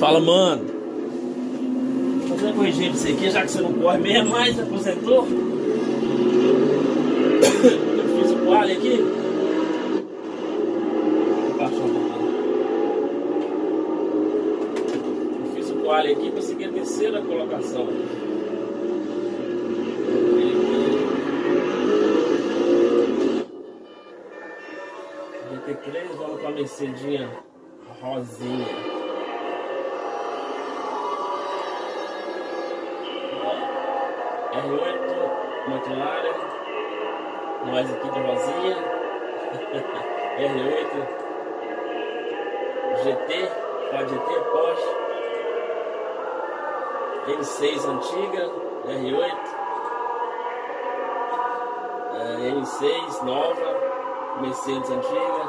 Fala, mano. Vou fazer uma corrigir pra você aqui, já que você não corre mesmo mais, aposentou. Eu fiz o quali aqui. Vou baixar um pouquinho. Eu fiz o quali aqui pra seguir a terceira colocação. GT3, vamos com a Mercedinha rosinha. R8, McLaren, nós aqui de rosinha. R8, GT, Ford GT, Porsche, N6 antiga, R8, N6 nova, Mercedes antiga,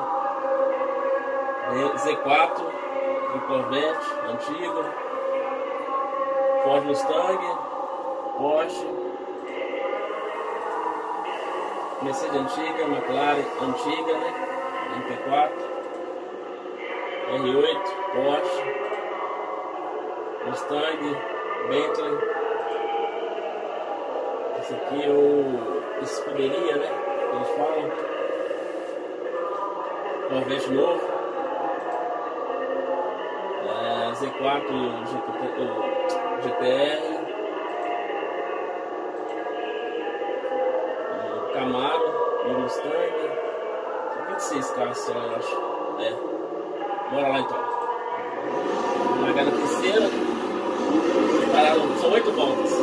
Z4 de Corvette antigo, Ford Mustang, Porsche, Mercedes antiga, McLaren antiga, né? MP4, R8, Porsche, Mustang, Bentley. Esse aqui é o escuderia, né? Eles falam. Corvette novo. Z4 GTR. Camaro e Mustang. São 26 carros só, eu acho. Bora lá então. Largar na terceira. Pararam, são 8 voltas.